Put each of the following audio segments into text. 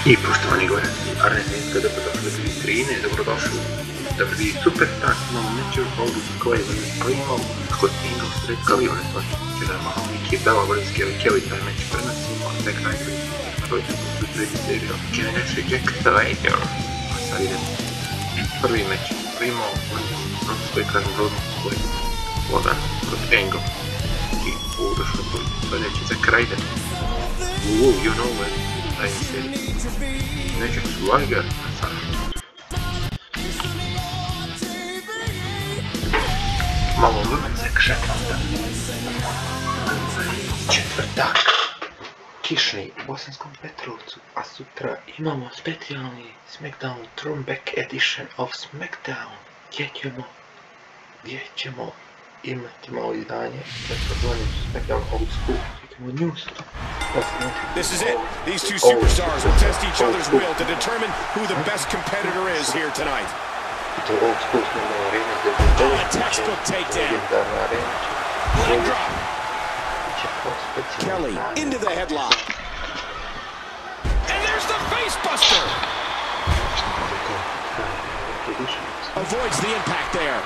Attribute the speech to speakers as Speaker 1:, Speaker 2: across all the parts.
Speaker 1: I poštovani gledatelji, Arne dobrodošli pri 13, dobrodošli da pri Super Tak imamo među ovu koji imamo kod Ingo sredkali ove stvari. Čiže malo Niki Bela Vrski ili Kelly taj meč prenosimo, tek najbolji roditi u treći seriju Kenneth Rejector. A sad idemo prvi meč, primo protiv koji kažem rodnu koji Logan kod Ingo. I došlo do sljedeći za krajde. You know what? I said, nećeš Swagger na sad. Malo Women's Action onda. Četvrtak. Kišni u Bosanskom Petrovcu, a sutra imamo specijalni Smackdown Throwback Edition of Smackdown. Gdje ćemo imati malo izdanje, takozvani Smackdown Old School, ćemo news.
Speaker 2: This is it. These two superstars will test each other's will to determine who the best competitor is here tonight. A textbook takedown. Leg drop. Kelly into the headlock. And there's the face buster. Avoids the impact there.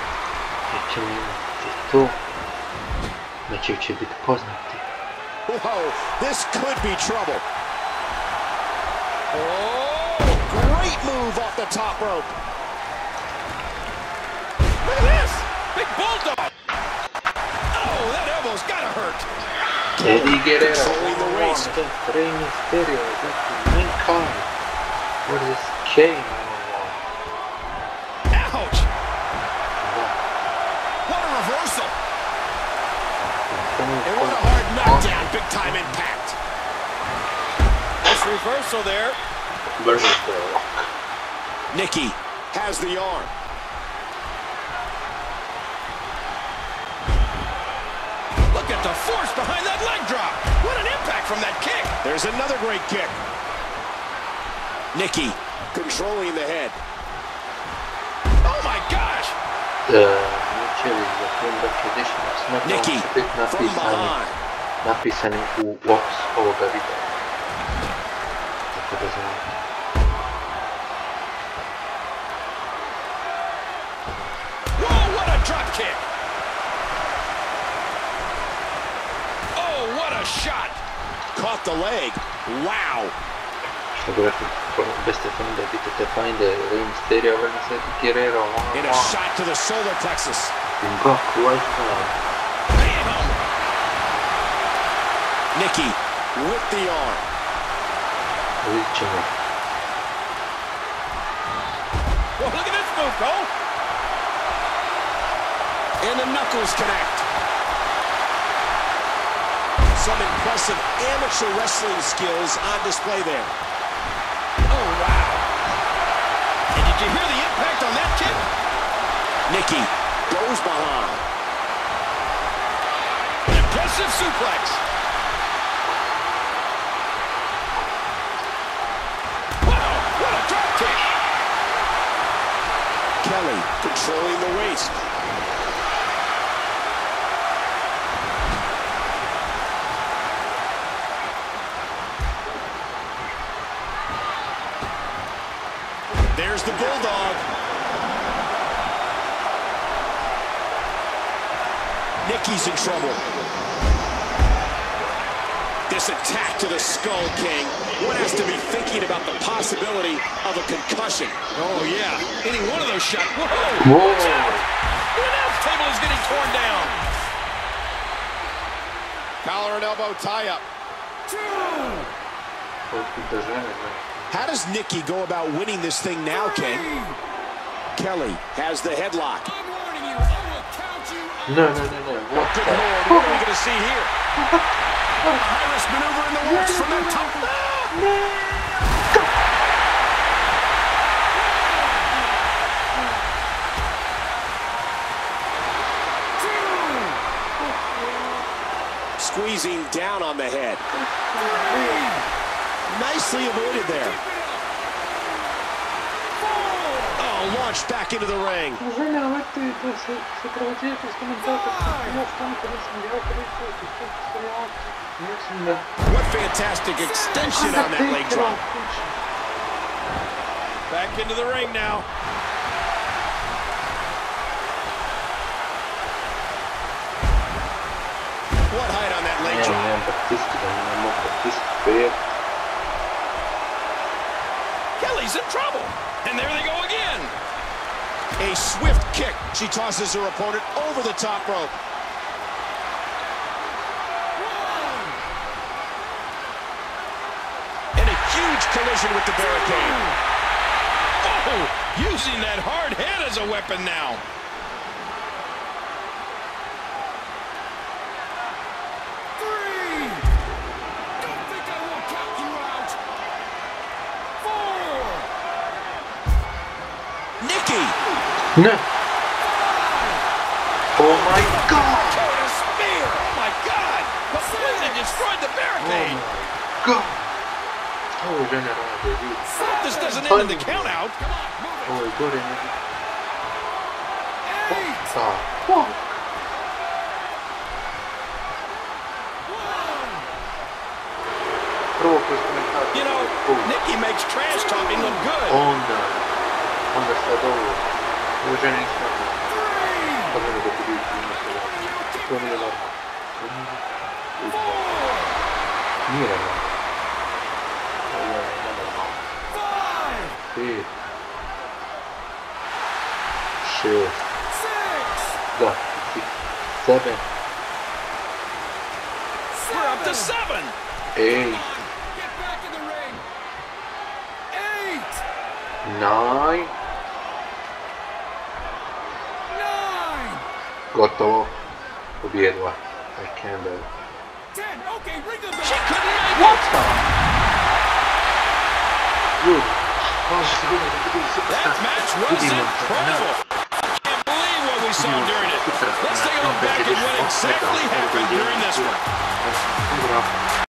Speaker 2: Whoa, this could be trouble. Oh, great move off the top rope. Look at this, big bulldog. Oh, that elbow's gotta hurt.
Speaker 1: Eddie Guerrero,
Speaker 2: controlling the waist.
Speaker 1: Rey Mysterio, that's the main card. What is this Kane?
Speaker 2: Ouch. What a reversal. And what a hard knockdown, big time impact. Nice reversal there.
Speaker 1: Versus The Rock.
Speaker 2: Nikki has the arm. Look at the force behind that leg drop. What an impact from that kick. There's another great kick. Nikki controlling the head. Oh my gosh. Nikki from behind.
Speaker 1: Napisani u box ovoga videa. Tako da znam.
Speaker 2: Whoa, what a drop kick. Oh, what a shot. Caught the leg. Wow.
Speaker 1: Što bi rekli, beste fajn da bitete fajn da je Rey Mysterio versus Guerrero.
Speaker 2: In a shot to the solar plexus.
Speaker 1: Gok, right now.
Speaker 2: Nikki with the arm.
Speaker 1: Vidit.
Speaker 2: Well, look at this move, Cole. And the knuckles connect. Some impressive amateur wrestling skills on display there. Oh, wow. And did you hear the impact on that kick? Nikki goes behind. An impressive suplex. Wow, what a drop kick. Kelly controlling the waist. There's the Bulldog. Nikki's in trouble. This attack to the Skull King. One has to be thinking about the possibility of a concussion. Oh, yeah. Any one of those shots. Whoa!
Speaker 1: Whoa!
Speaker 2: The announce table is getting torn down. Collar and elbow tie-up. How does Nikki go about winning this thing now, King? Kelly has the headlock.
Speaker 1: No.
Speaker 2: What good Lord, what are we going to see here? A high-risk maneuver in the works from that top. Squeezing down on the head. Nicely avoided there. Oh, launch rushed back into the ring. What fantastic extension on that leg drop. Back into the ring now. What height on that leg drop? Kelly's in trouble. And there they go again. A swift kick. She tosses her opponent over the top rope. And a huge collision with the barricade. Oh, using that hard head as a weapon now.
Speaker 1: No. Oh my God!
Speaker 2: What a spear! Oh my God! Completely destroyed the barricade!
Speaker 1: Oh my God! Oh, generale,
Speaker 2: this doesn't end in the count out.
Speaker 1: Oh, good. What the fuck?
Speaker 2: You know, Nikki makes trash talking look good.
Speaker 1: On the saddle. Уважаемые эксперты, подумайте, что будет кроме этого. Мира. 5, 6, да, 7.
Speaker 2: We're up to 7.
Speaker 1: 8. 9. Gotovo. Pobjedila. I can't believe it.
Speaker 2: 10. Okay, ring the bell. She couldn't make it.
Speaker 1: What the? Dude.
Speaker 2: That match was incredible. I can't believe what we saw during it. Let's take a look back at what exactly happened during this one.